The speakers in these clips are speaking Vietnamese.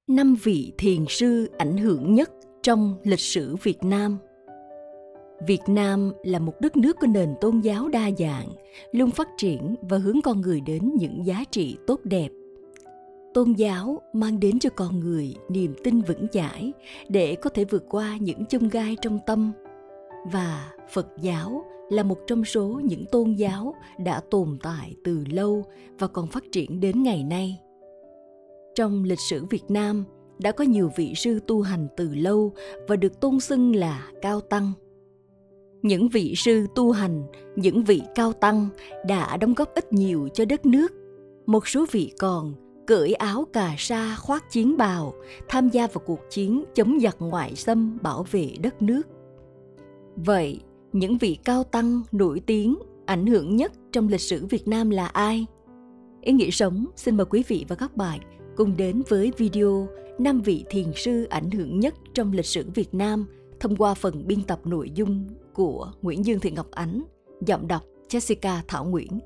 5 vị thiền sư ảnh hưởng nhất trong lịch sử Việt Nam. Việt Nam là một đất nước có nền tôn giáo đa dạng, luôn phát triển và hướng con người đến những giá trị tốt đẹp. Tôn giáo mang đến cho con người niềm tin vững chãi để có thể vượt qua những chông gai trong tâm. Và Phật giáo là một trong số những tôn giáo đã tồn tại từ lâu và còn phát triển đến ngày nay. Trong lịch sử Việt Nam đã có nhiều vị sư tu hành từ lâu và được tôn xưng là cao tăng. Những vị sư tu hành, những vị cao tăng đã đóng góp ít nhiều cho đất nước. Một số vị còn cởi áo cà sa khoác chiến bào, tham gia vào cuộc chiến chống giặc ngoại xâm bảo vệ đất nước. Vậy, những vị cao tăng nổi tiếng, ảnh hưởng nhất trong lịch sử Việt Nam là ai? Ý nghĩa sống xin mời quý vị và các bạn cùng đến với video 5 vị thiền sư ảnh hưởng nhất trong lịch sử Việt Nam thông qua phần biên tập nội dung của Nguyễn Dương Thị Ngọc Ánh, giọng đọc Jessica Thảo Nguyễn.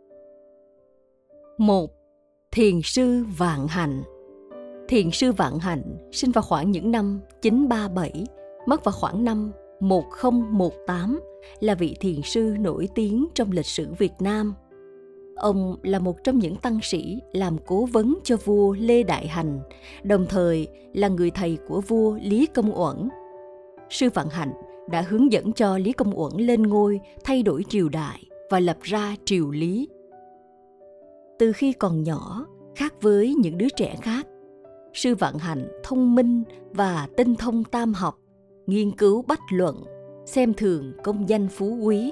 1. Thiền sư Vạn Hạnh. Thiền sư Vạn Hạnh sinh vào khoảng những năm 937, mất vào khoảng năm 1018, là vị thiền sư nổi tiếng trong lịch sử Việt Nam. Ông là một trong những tăng sĩ làm cố vấn cho vua Lê Đại Hành, đồng thời là người thầy của vua Lý Công Uẩn. Sư Vạn Hạnh đã hướng dẫn cho Lý Công Uẩn lên ngôi, thay đổi triều đại và lập ra triều Lý. Từ khi còn nhỏ, khác với những đứa trẻ khác, Sư Vạn Hạnh thông minh và tinh thông tam học, nghiên cứu bách luận, xem thường công danh phú quý.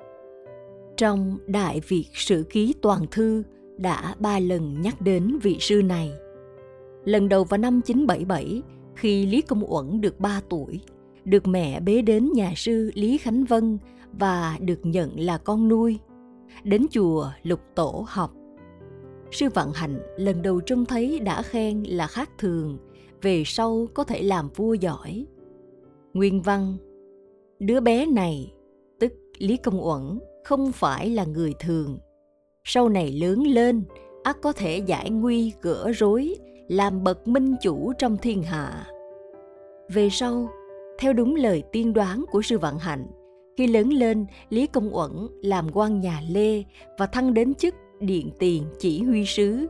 Trong Đại Việt Sử Ký Toàn Thư đã 3 lần nhắc đến vị sư này. Lần đầu vào năm 977, khi Lý Công Uẩn được 3 tuổi, được mẹ bế đến nhà sư Lý Khánh Vân và được nhận là con nuôi. Đến chùa Lục Tổ học. Sư Vạn Hạnh lần đầu trông thấy đã khen là khác thường, về sau có thể làm vua giỏi. Nguyên văn: đứa bé này, tức Lý Công Uẩn, không phải là người thường. Sau này lớn lên, ắt có thể giải nguy gỡ rối, làm bậc minh chủ trong thiên hạ. Về sau, theo đúng lời tiên đoán của sư Vạn Hạnh, khi lớn lên, Lý Công Uẩn làm quan nhà Lê và thăng đến chức Điện Tiền chỉ huy sứ.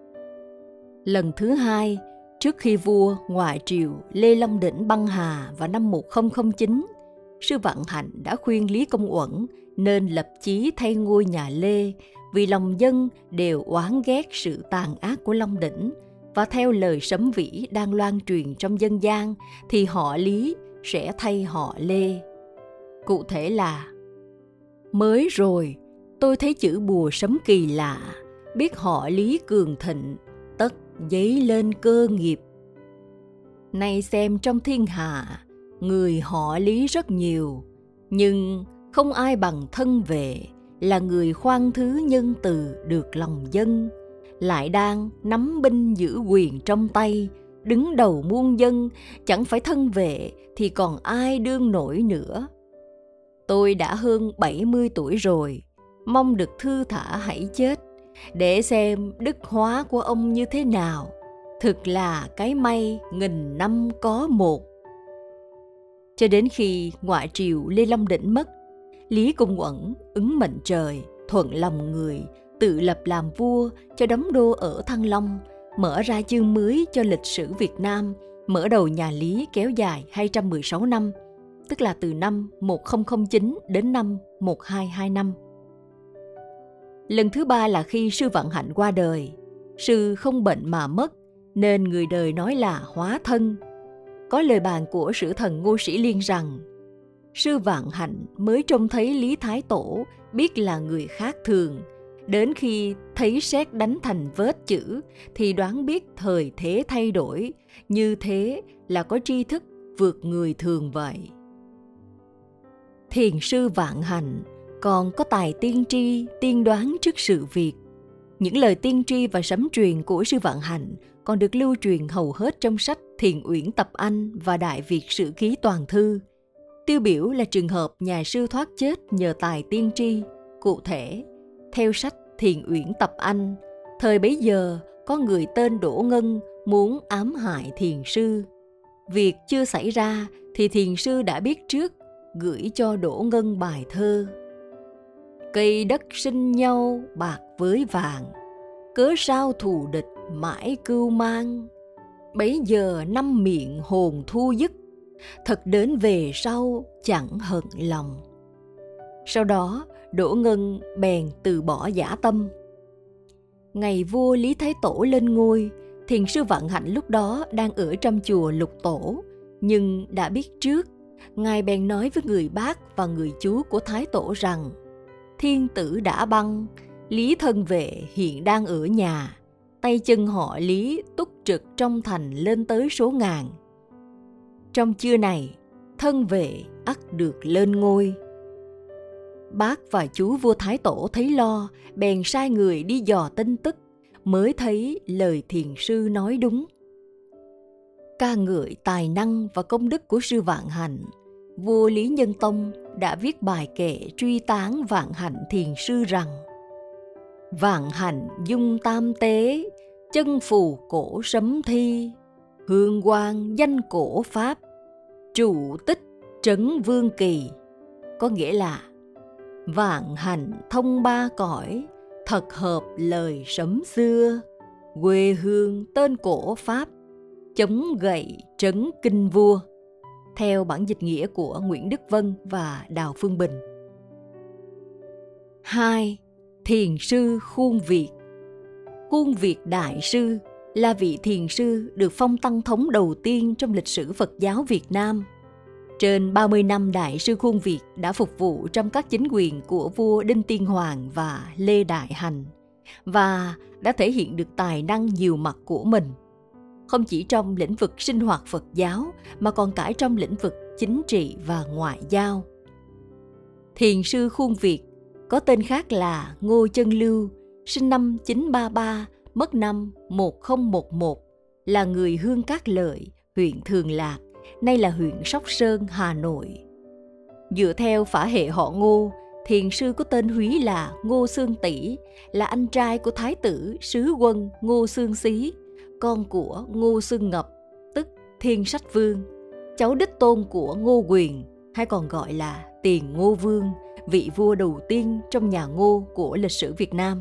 Lần thứ hai, trước khi vua ngoại triều Lê Long Đỉnh băng hà vào năm 1009, sư Vạn Hạnh đã khuyên Lý Công Uẩn nên lập chí thay ngôi nhà Lê, vì lòng dân đều oán ghét sự tàn ác của Long Đỉnh, và theo lời sấm vĩ đang loan truyền trong dân gian thì họ Lý sẽ thay họ Lê. Cụ thể là: mới rồi tôi thấy chữ bùa sấm kỳ lạ, biết họ Lý cường thịnh, tất dấy lên cơ nghiệp. Nay xem trong thiên hạ, người họ Lý rất nhiều, nhưng không ai bằng thân vệ, là người khoan thứ nhân từ được lòng dân, lại đang nắm binh giữ quyền trong tay, đứng đầu muôn dân, chẳng phải thân vệ thì còn ai đương nổi nữa. Tôi đã hơn 70 tuổi rồi, mong được thư thả hãy chết, để xem đức hóa của ông như thế nào. Thực là cái may nghìn năm có một. Cho đến khi ngoại triều Lê Long Đỉnh mất, Lý Công Uẩn ứng mệnh trời, thuận lòng người, tự lập làm vua cho đóng đô ở Thăng Long, mở ra chương mới cho lịch sử Việt Nam, mở đầu nhà Lý kéo dài 216 năm, tức là từ năm 1009 đến năm 1225. Lần thứ ba là khi sư Vạn Hạnh qua đời. Sư không bệnh mà mất, nên người đời nói là hóa thân. Có lời bàn của sử thần Ngô Sĩ Liên rằng: sư Vạn Hạnh mới trông thấy Lý Thái Tổ, biết là người khác thường. Đến khi thấy sét đánh thành vết chữ thì đoán biết thời thế thay đổi, như thế là có tri thức vượt người thường vậy. Thiền sư Vạn Hạnh còn có tài tiên tri, tiên đoán trước sự việc. Những lời tiên tri và sấm truyền của sư Vạn Hạnh còn được lưu truyền hầu hết trong sách Thiền Uyển Tập Anh và Đại Việt Sử Ký Toàn Thư. Tiêu biểu là trường hợp nhà sư thoát chết nhờ tài tiên tri. Cụ thể, theo sách Thiền Uyển Tập Anh, thời bấy giờ có người tên Đỗ Ngân, muốn ám hại thiền sư. Việc chưa xảy ra thì thiền sư đã biết trước, gửi cho Đỗ Ngân bài thơ: Cây đất sinh nhau bạc với vàng, cớ sao thù địch mãi cưu mang. Bấy giờ năm miệng hồn thu dứt, thật đến về sau chẳng hận lòng. Sau đó Đỗ Ngân bèn từ bỏ dã tâm. Ngày vua Lý Thái Tổ lên ngôi, thiền sư Vạn Hạnh lúc đó đang ở trong chùa Lục Tổ, nhưng đã biết trước. Ngài bèn nói với người bác và người chú của Thái Tổ rằng: Thiên tử đã băng, Lý thân vệ hiện đang ở nhà, tay chân họ Lý túc trực trong thành lên tới số ngàn. Trong trưa này, thân vệ ắt được lên ngôi. Bác và chú vua Thái Tổ thấy lo, bèn sai người đi dò tin tức, mới thấy lời thiền sư nói đúng. Ca ngợi tài năng và công đức của sư Vạn Hạnh, vua Lý Nhân Tông đã viết bài kệ truy tán Vạn Hạnh thiền sư rằng: Vạn Hạnh dung tam tế, chân phù cổ sấm thi, hương quang danh cổ pháp, trụ tích trấn vương kỳ. Có nghĩa là Vạn Hạnh thông ba cõi, thật hợp lời sấm xưa, quê hương tên cổ pháp, chống gậy trấn kinh vua. Theo bản dịch nghĩa của Nguyễn Đức Vân và Đào Phương Bình. 2. Thiền sư Khuôn Việt. Khuôn Việt Đại Sư là vị thiền sư được phong tăng thống đầu tiên trong lịch sử Phật giáo Việt Nam. Trên 30 năm Đại sư Khuôn Việt đã phục vụ trong các chính quyền của vua Đinh Tiên Hoàng và Lê Đại Hành, và đã thể hiện được tài năng nhiều mặt của mình, không chỉ trong lĩnh vực sinh hoạt Phật giáo mà còn cả trong lĩnh vực chính trị và ngoại giao. Thiền sư Khuôn Việt có tên khác là Ngô Chân Lưu, sinh năm 933, mất năm 1011, là người Hương Cát Lợi, huyện Thường Lạc, nay là huyện Sóc Sơn, Hà Nội. Dựa theo phả hệ họ Ngô, thiền sư có tên húy là Ngô Xương Tỷ, là anh trai của Thái tử Sứ Quân Ngô Xương Xí, con của Ngô Xương Ngập, tức Thiên Sách Vương, cháu đích tôn của Ngô Quyền, hay còn gọi là Tiền Ngô Vương, vị vua đầu tiên trong nhà Ngô của lịch sử Việt Nam.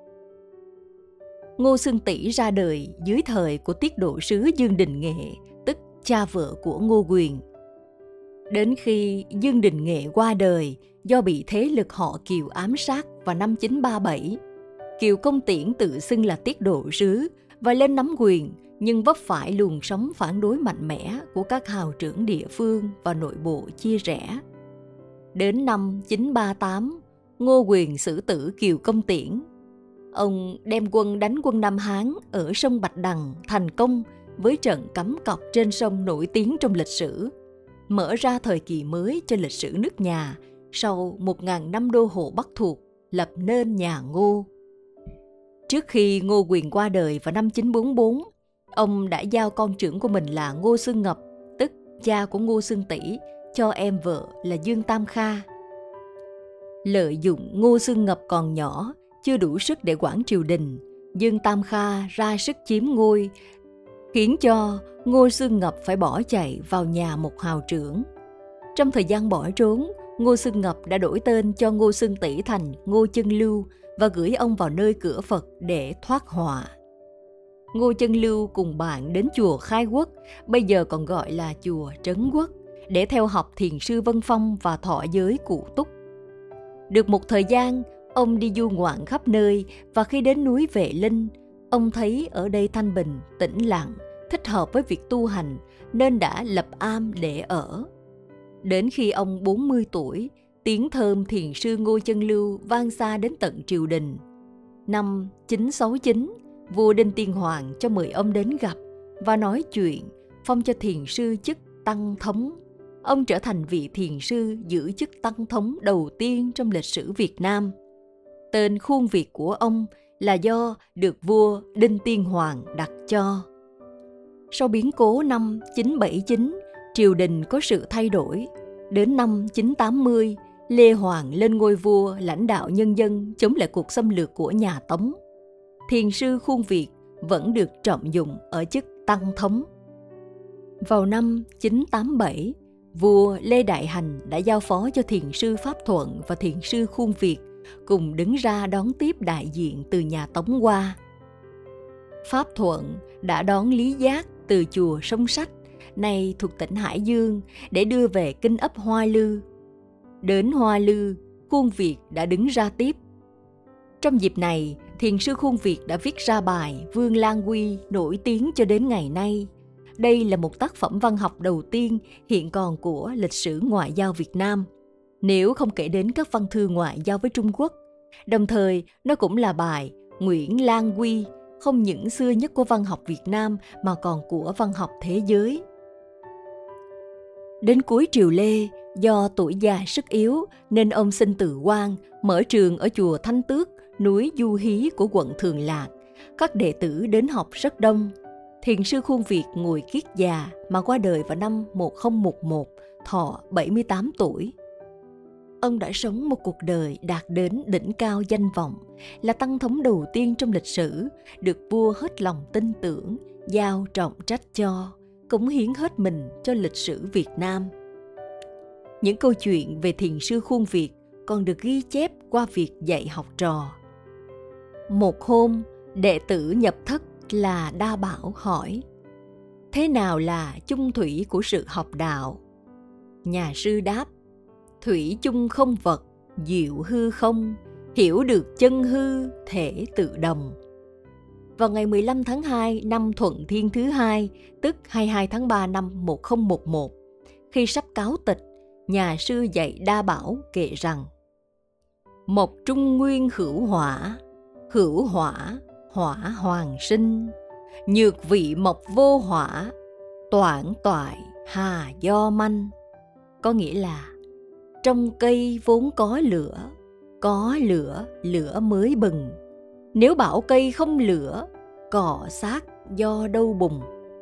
Ngô Xương Tỷ ra đời dưới thời của tiết độ sứ Dương Đình Nghệ, tức cha vợ của Ngô Quyền. Đến khi Dương Đình Nghệ qua đời do bị thế lực họ Kiều ám sát vào năm 937, Kiều Công Tiễn tự xưng là tiết độ sứ và lên nắm quyền, nhưng vấp phải luồng sóng phản đối mạnh mẽ của các hào trưởng địa phương và nội bộ chia rẽ. Đến năm 938, Ngô Quyền xử tử Kiều Công Tiễn. Ông đem quân đánh quân Nam Hán ở sông Bạch Đằng thành công với trận cắm cọc trên sông nổi tiếng trong lịch sử, mở ra thời kỳ mới cho lịch sử nước nhà sau 1000 năm đô hộ Bắc thuộc, lập nên nhà Ngô. Trước khi Ngô Quyền qua đời vào năm 944, ông đã giao con trưởng của mình là Ngô Xương Ngập, tức cha của Ngô Xương Tỷ, cho em vợ là Dương Tam Kha. Lợi dụng Ngô Xương Ngập còn nhỏ, chưa đủ sức để quản triều đình, Dương Tam Kha ra sức chiếm ngôi, khiến cho Ngô Xương Ngập phải bỏ chạy vào nhà một hào trưởng. Trong thời gian bỏ trốn, Ngô Xương Ngập đã đổi tên cho Ngô Xương Tỷ thành Ngô Chân Lưu và gửi ông vào nơi cửa Phật để thoát họa. Ngô Chân Lưu cùng bạn đến chùa Khai Quốc, bây giờ còn gọi là chùa Trấn Quốc, để theo học thiền sư Vân Phong và thọ giới Cụ Túc. Được một thời gian, ông đi du ngoạn khắp nơi, và khi đến núi Vệ Linh, ông thấy ở đây thanh bình, tĩnh lặng, thích hợp với việc tu hành, nên đã lập am để ở. Đến khi ông 40 tuổi, tiếng thơm thiền sư Ngô Chân Lưu vang xa đến tận triều đình. Năm 969, vua Đinh Tiên Hoàng cho mời ông đến gặp và nói chuyện, phong cho thiền sư chức tăng thống. Ông trở thành vị thiền sư giữ chức tăng thống đầu tiên trong lịch sử Việt Nam. Tên Khuôn Việt của ông là do được vua Đinh Tiên Hoàng đặt cho. Sau biến cố năm 979, triều đình có sự thay đổi. Đến năm 980, Lê Hoàng lên ngôi vua lãnh đạo nhân dân chống lại cuộc xâm lược của nhà Tống. Thiền sư Khuôn Việt vẫn được trọng dụng ở chức Tăng Thống. Vào năm 987, vua Lê Đại Hành đã giao phó cho thiền sư Pháp Thuận và thiền sư Khuôn Việt cùng đứng ra đón tiếp đại diện từ nhà Tống qua. Pháp Thuận đã đón Lý Giác từ chùa Sông Sách, nay thuộc tỉnh Hải Dương, để đưa về kinh ấp Hoa Lư. Đến Hoa Lư, Khuôn Việt đã đứng ra tiếp. Trong dịp này, thiền sư Khuôn Việt đã viết ra bài Vương Lan Quy nổi tiếng cho đến ngày nay. Đây là một tác phẩm văn học đầu tiên hiện còn của lịch sử ngoại giao Việt Nam, nếu không kể đến các văn thư ngoại giao với Trung Quốc. Đồng thời, nó cũng là bài Nguyễn Lan Quy, không những xưa nhất của văn học Việt Nam mà còn của văn học thế giới. Đến cuối triều Lê, do tuổi già sức yếu nên ông xin từ quan, mở trường ở chùa Thanh Tước, núi Du Hí của quận Thường Lạc. Các đệ tử đến học rất đông. Thiền sư Khuôn Việt ngồi kiết già mà qua đời vào năm 1011, thọ 78 tuổi. Ông đã sống một cuộc đời đạt đến đỉnh cao danh vọng, là tăng thống đầu tiên trong lịch sử, được vua hết lòng tin tưởng, giao trọng trách cho, cống hiến hết mình cho lịch sử Việt Nam. Những câu chuyện về thiền sư Khuôn Việt còn được ghi chép qua việc dạy học trò. Một hôm, đệ tử nhập thất là Đa Bảo hỏi: thế nào là chung thủy của sự học đạo? Nhà sư đáp: thủy chung không vật, diệu hư không, hiểu được chân hư, thể tự đồng. Vào ngày 15 tháng 2 năm Thuận Thiên thứ 2, tức 22 tháng 3 năm 1011, khi sắp cáo tịch, nhà sư dạy Đa Bảo kể rằng: mộc trung nguyên hữu hỏa, hỏa hoàng sinh, nhược vị mộc vô hỏa, toản toại hà do manh. Có nghĩa là trong cây vốn có lửa, lửa mới bừng. Nếu bảo cây không lửa, cỏ xác do đâu bùng.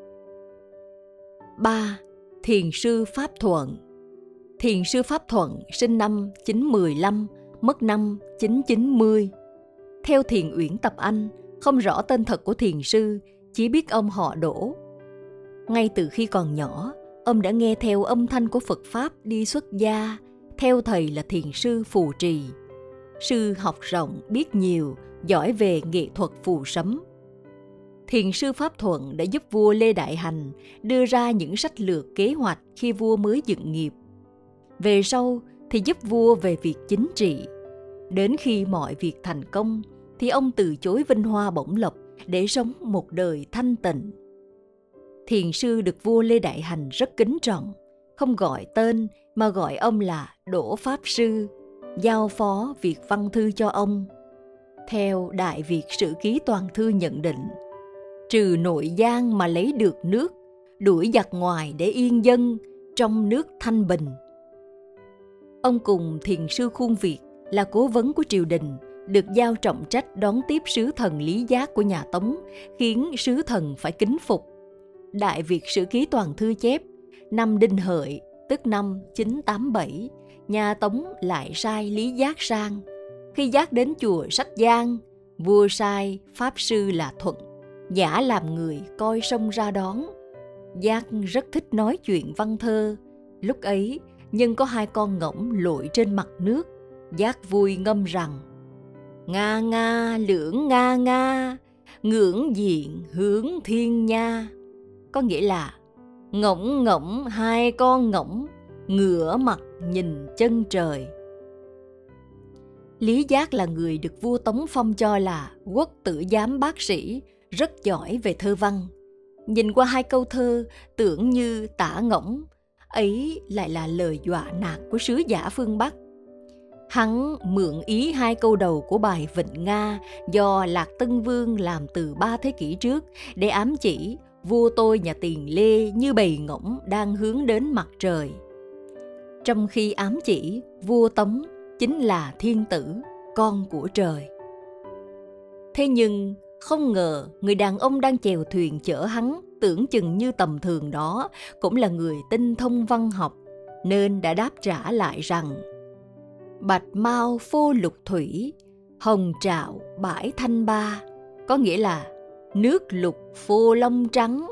3. Thiền sư Pháp Thuận. Thiền sư Pháp Thuận sinh năm 915, mất năm 990. Theo Thiền Uyển Tập Anh, không rõ tên thật của thiền sư, chỉ biết ông họ Đỗ. Ngay từ khi còn nhỏ, ông đã nghe theo âm thanh của Phật Pháp đi xuất gia, theo thầy là thiền sư Phù Trì. Sư học rộng, biết nhiều, giỏi về nghệ thuật phù sấm. Thiền sư Pháp Thuận đã giúp vua Lê Đại Hành đưa ra những sách lược kế hoạch khi vua mới dựng nghiệp. Về sau thì giúp vua về việc chính trị. Đến khi mọi việc thành công thì ông từ chối vinh hoa bổng lộc để sống một đời thanh tịnh. Thiền sư được vua Lê Đại Hành rất kính trọng, không gọi tên mà gọi ông là Đỗ Pháp Sư, giao phó việc văn thư cho ông. Theo Đại Việt Sử Ký Toàn Thư nhận định, trừ nội giang mà lấy được nước, đuổi giặc ngoài để yên dân, trong nước thanh bình. Ông cùng thiền sư Khuôn Việt là cố vấn của triều đình, được giao trọng trách đón tiếp sứ thần Lý Giác của nhà Tống, khiến sứ thần phải kính phục. Đại Việt Sử Ký Toàn Thư chép, năm Đinh Hợi, tức năm 987, nhà Tống lại sai Lý Giác sang. Khi Giác đến chùa Sách Giang, vua sai Pháp Sư là Thuận, giả làm người coi sông ra đón. Giác rất thích nói chuyện văn thơ. Lúc ấy, nhưng có 2 con ngỗng lội trên mặt nước. Giác vui ngâm rằng: nga nga lưỡng nga nga, ngưỡng diện hướng thiên nha. Có nghĩa là ngỗng ngỗng 2 con ngỗng, ngửa mặt nhìn chân trời. Lý Giác là người được vua Tống phong cho là quốc tử giám bác sĩ, rất giỏi về thơ văn. Nhìn qua 2 câu thơ tưởng như tả ngỗng, ấy lại là lời dọa nạt của sứ giả phương Bắc. Hắn mượn ý 2 câu đầu của bài Vịnh Nga do Lạc Tân Vương làm từ 3 thế kỷ trước để ám chỉ vua tôi nhà Tiền Lê như bầy ngỗng đang hướng đến mặt trời. Trong khi ám chỉ vua Tống chính là thiên tử, con của trời. Thế nhưng không ngờ người đàn ông đang chèo thuyền chở hắn tưởng chừng như tầm thường đó cũng là người tinh thông văn học, nên đã đáp trả lại rằng: bạch mau phô lục thủy, hồng trạo bãi thanh ba. Có nghĩa là nước lục phô long trắng,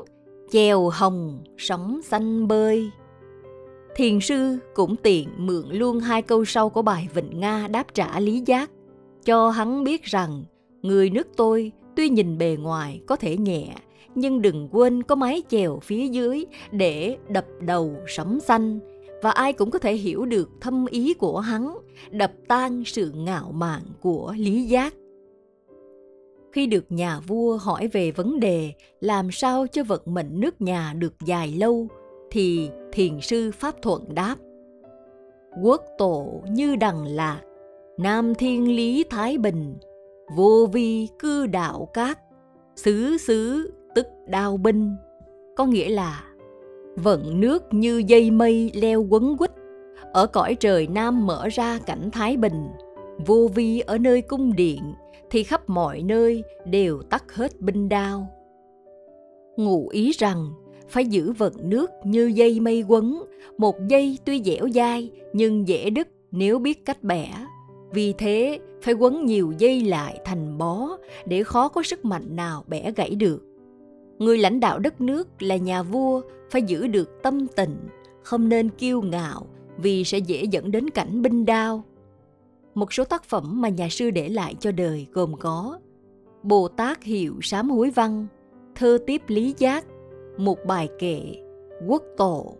chèo hồng sóng xanh bơi. Thiền sư cũng tiện mượn luôn 2 câu sau của bài Vịnh Nga đáp trả Lý Giác, cho hắn biết rằng người nước tôi tuy nhìn bề ngoài có thể nhẹ, nhưng đừng quên có mái chèo phía dưới để đập đầu sóng xanh, và ai cũng có thể hiểu được thâm ý của hắn, đập tan sự ngạo mạn của Lý Giác. Khi được nhà vua hỏi về vấn đề làm sao cho vận mệnh nước nhà được dài lâu, thì thiền sư Pháp Thuận đáp: quốc tổ như đằng lạc, nam thiên lý thái bình, vô vi cư đạo cát, xứ xứ tức đao binh. Có nghĩa là vận nước như dây mây leo quấn quýt, ở cõi trời nam mở ra cảnh thái bình, vô vi ở nơi cung điện thì khắp mọi nơi đều tắt hết binh đao. Ngụ ý rằng phải giữ vận nước như dây mây quấn, một dây tuy dẻo dai nhưng dễ đứt nếu biết cách bẻ. Vì thế phải quấn nhiều dây lại thành bó để khó có sức mạnh nào bẻ gãy được. Người lãnh đạo đất nước là nhà vua phải giữ được tâm tình, không nên kiêu ngạo vì sẽ dễ dẫn đến cảnh binh đao. Một số tác phẩm mà nhà sư để lại cho đời gồm có Bồ Tát Hiệu Sám Hối Văn, Thơ Tiếp Lý Giác, một bài kệ, Quốc Tổ.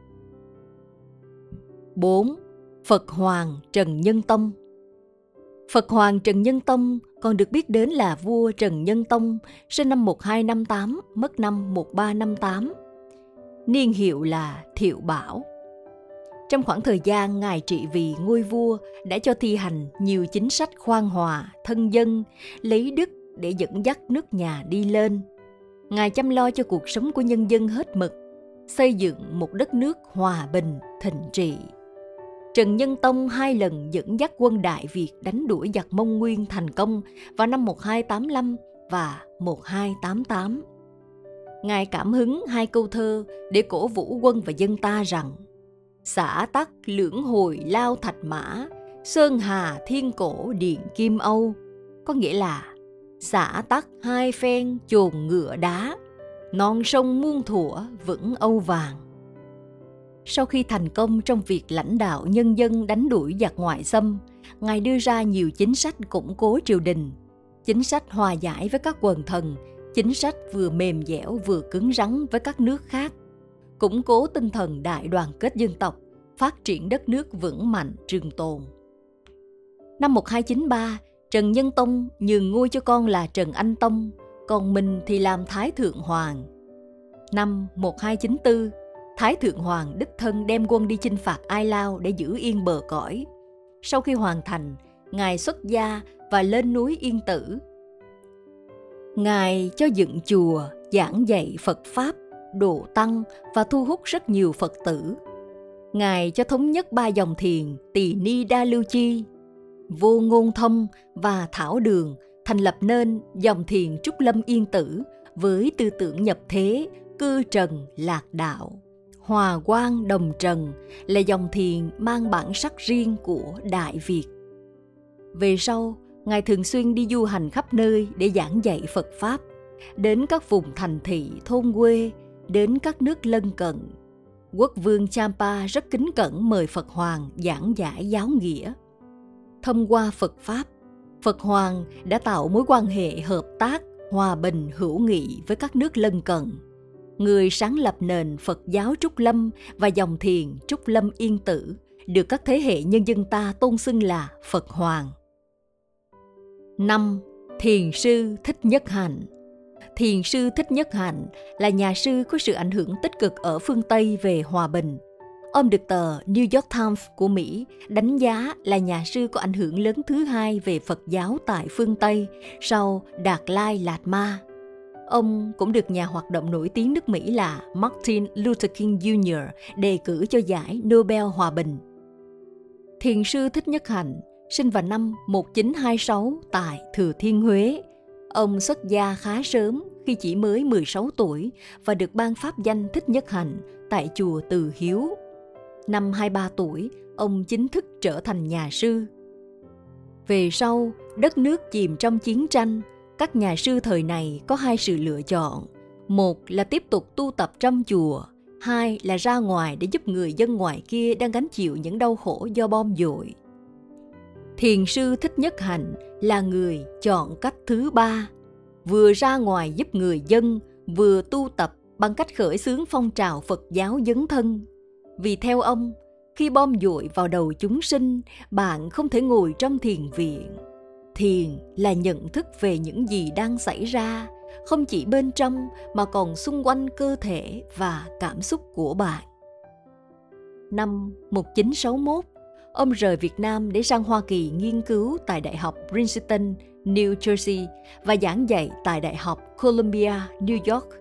4. Phật Hoàng Trần Nhân Tông. Phật Hoàng Trần Nhân Tông còn được biết đến là vua Trần Nhân Tông, sinh năm 1258, mất năm 1358. Niên hiệu là Thiệu Bảo. Trong khoảng thời gian Ngài trị vì ngôi vua đã cho thi hành nhiều chính sách khoan hòa, thân dân, lấy đức để dẫn dắt nước nhà đi lên. Ngài chăm lo cho cuộc sống của nhân dân hết mực, xây dựng một đất nước hòa bình, thịnh trị. Trần Nhân Tông 2 lần dẫn dắt quân Đại Việt đánh đuổi giặc Mông Nguyên thành công vào năm 1285 và 1288. Ngài cảm hứng 2 câu thơ để cổ vũ quân và dân ta rằng: xả tắc lưỡng hồi lao thạch mã, sơn hà thiên cổ điện kim âu. Có nghĩa là xả tắc 2 phen chồn ngựa đá, non sông muôn thuở vững âu vàng. Sau khi thành công trong việc lãnh đạo nhân dân đánh đuổi giặc ngoại xâm, Ngài đưa ra nhiều chính sách củng cố triều đình, chính sách hòa giải với các quần thần, chính sách vừa mềm dẻo vừa cứng rắn với các nước khác, củng cố tinh thần đại đoàn kết dân tộc, phát triển đất nước vững mạnh trường tồn. Năm 1293, Trần Nhân Tông nhường ngôi cho con là Trần Anh Tông, còn mình thì làm Thái Thượng Hoàng. Năm 1294, Thái Thượng Hoàng đích thân đem quân đi chinh phạt Ai Lao để giữ yên bờ cõi. Sau khi hoàn thành, Ngài xuất gia và lên núi Yên Tử. Ngài cho dựng chùa, giảng dạy Phật Pháp, độ tăng và thu hút rất nhiều Phật tử. Ngài cho thống nhất 3 dòng thiền Tỳ Ni Đa Lưu Chi, Vô Ngôn Thông và Thảo Đường, thành lập nên dòng thiền Trúc Lâm Yên Tử với tư tưởng nhập thế, cư trần lạc đạo. Hòa quang đồng trần là dòng thiền mang bản sắc riêng của Đại Việt. Về sau, Ngài thường xuyên đi du hành khắp nơi để giảng dạy Phật Pháp, đến các vùng thành thị, thôn quê, đến các nước lân cận. Quốc vương Champa rất kính cẩn mời Phật Hoàng giảng giải giáo nghĩa. Thông qua Phật Pháp, Phật Hoàng đã tạo mối quan hệ hợp tác, hòa bình, hữu nghị với các nước lân cận. Người sáng lập nền Phật giáo Trúc Lâm và dòng thiền Trúc Lâm Yên Tử được các thế hệ nhân dân ta tôn xưng là Phật Hoàng. 5. Thiền sư Thích Nhất Hạnh. Thiền sư Thích Nhất Hạnh là nhà sư có sự ảnh hưởng tích cực ở phương Tây về hòa bình. Ông được tờ New York Times của Mỹ đánh giá là nhà sư có ảnh hưởng lớn thứ 2 về Phật giáo tại phương Tây sau Đạt Lai Lạt Ma. Ông cũng được nhà hoạt động nổi tiếng nước Mỹ là Martin Luther King Jr. đề cử cho giải Nobel Hòa Bình. Thiền sư Thích Nhất Hạnh sinh vào năm 1926 tại Thừa Thiên Huế. Ông xuất gia khá sớm khi chỉ mới 16 tuổi và được ban pháp danh Thích Nhất Hạnh tại chùa Từ Hiếu. Năm 23 tuổi, ông chính thức trở thành nhà sư. Về sau, đất nước chìm trong chiến tranh, các nhà sư thời này có 2 sự lựa chọn. Một là tiếp tục tu tập trong chùa, hai là ra ngoài để giúp người dân ngoài kia đang gánh chịu những đau khổ do bom dội. Thiền sư Thích Nhất Hạnh là người chọn cách thứ ba, vừa ra ngoài giúp người dân, vừa tu tập bằng cách khởi xướng phong trào Phật giáo dấn thân. Vì theo ông, khi bom dội vào đầu chúng sinh, bạn không thể ngồi trong thiền viện. Thiền là nhận thức về những gì đang xảy ra, không chỉ bên trong mà còn xung quanh cơ thể và cảm xúc của bạn. Năm 1961, ông rời Việt Nam để sang Hoa Kỳ nghiên cứu tại Đại học Princeton, New Jersey và giảng dạy tại Đại học Columbia, New York.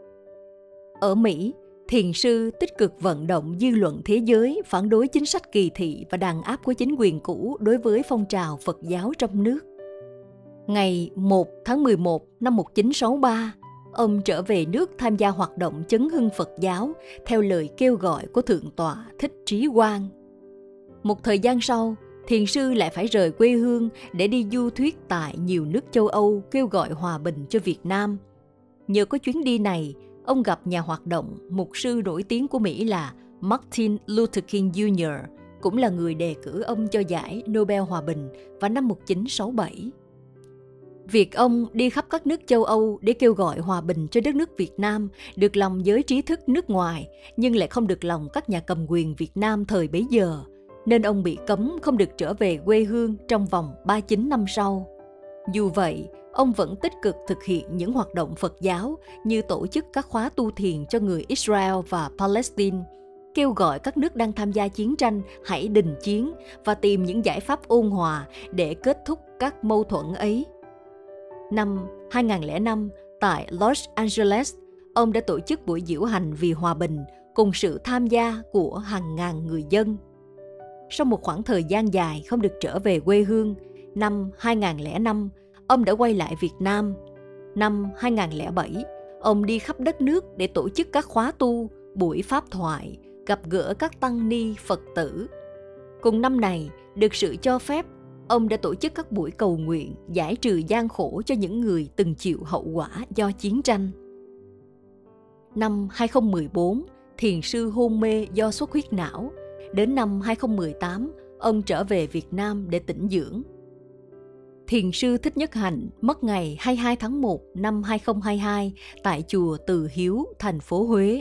Ở Mỹ, thiền sư tích cực vận động dư luận thế giới phản đối chính sách kỳ thị và đàn áp của chính quyền cũ đối với phong trào Phật giáo trong nước. Ngày 1 tháng 11 năm 1963, ông trở về nước tham gia hoạt động chấn hưng Phật giáo theo lời kêu gọi của Thượng tọa Thích Trí Quang. Một thời gian sau, thiền sư lại phải rời quê hương để đi du thuyết tại nhiều nước châu Âu kêu gọi hòa bình cho Việt Nam. Nhờ có chuyến đi này, ông gặp nhà hoạt động, mục sư nổi tiếng của Mỹ là Martin Luther King Jr., cũng là người đề cử ông cho giải Nobel Hòa bình vào năm 1967. Việc ông đi khắp các nước châu Âu để kêu gọi hòa bình cho đất nước Việt Nam được lòng giới trí thức nước ngoài, nhưng lại không được lòng các nhà cầm quyền Việt Nam thời bấy giờ, nên ông bị cấm không được trở về quê hương trong vòng 39 năm sau. Dù vậy, ông vẫn tích cực thực hiện những hoạt động Phật giáo như tổ chức các khóa tu thiền cho người Israel và Palestine, kêu gọi các nước đang tham gia chiến tranh hãy đình chiến và tìm những giải pháp ôn hòa để kết thúc các mâu thuẫn ấy. Năm 2005, tại Los Angeles, ông đã tổ chức buổi diễu hành vì hòa bình cùng sự tham gia của hàng ngàn người dân. Sau một khoảng thời gian dài không được trở về quê hương, năm 2005, ông đã quay lại Việt Nam. Năm 2007, ông đi khắp đất nước để tổ chức các khóa tu, buổi pháp thoại, gặp gỡ các tăng ni Phật tử. Cùng năm này, được sự cho phép, ông đã tổ chức các buổi cầu nguyện giải trừ gian khổ cho những người từng chịu hậu quả do chiến tranh. Năm 2014, thiền sư hôn mê do xuất huyết não. Đến năm 2018, ông trở về Việt Nam để tĩnh dưỡng. Thiền sư Thích Nhất Hạnh mất ngày 22 tháng 1 năm 2022 tại chùa Từ Hiếu, thành phố Huế.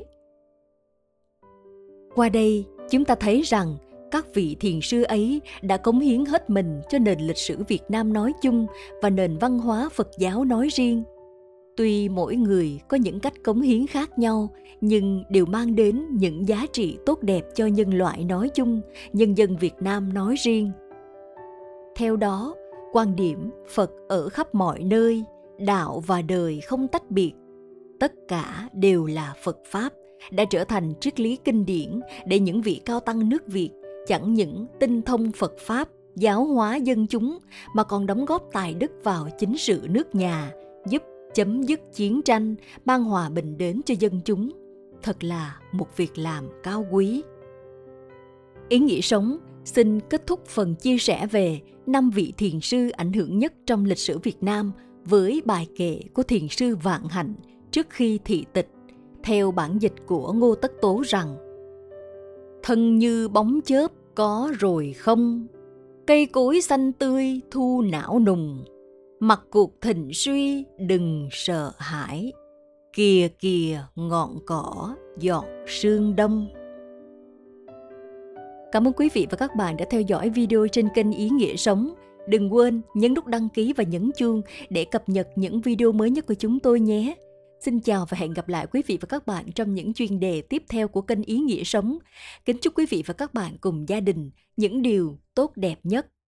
Qua đây, chúng ta thấy rằng các vị thiền sư ấy đã cống hiến hết mình cho nền lịch sử Việt Nam nói chung và nền văn hóa Phật giáo nói riêng. Tuy mỗi người có những cách cống hiến khác nhau, nhưng đều mang đến những giá trị tốt đẹp cho nhân loại nói chung, nhân dân Việt Nam nói riêng. Theo đó, quan điểm Phật ở khắp mọi nơi, đạo và đời không tách biệt, tất cả đều là Phật Pháp, đã trở thành triết lý kinh điển để những vị cao tăng nước Việt chẳng những tinh thông Phật Pháp, giáo hóa dân chúng, mà còn đóng góp tài đức vào chính sự nước nhà, giúp chấm dứt chiến tranh, mang hòa bình đến cho dân chúng. Thật là một việc làm cao quý. Ý nghĩa sống xin kết thúc phần chia sẻ về 5 vị thiền sư ảnh hưởng nhất trong lịch sử Việt Nam với bài kệ của thiền sư Vạn Hạnh trước khi thị tịch, theo bản dịch của Ngô Tất Tố rằng: thân như bóng chớp có rồi không, cây cối xanh tươi thu não nùng, mặt cuộc thịnh suy đừng sợ hãi, kìa kìa ngọn cỏ giọt sương đông. Cảm ơn quý vị và các bạn đã theo dõi video trên kênh Ý Nghĩa Sống. Đừng quên nhấn nút đăng ký và nhấn chuông để cập nhật những video mới nhất của chúng tôi nhé. Xin chào và hẹn gặp lại quý vị và các bạn trong những chuyên đề tiếp theo của kênh Ý Nghĩa Sống. Kính chúc quý vị và các bạn cùng gia đình những điều tốt đẹp nhất.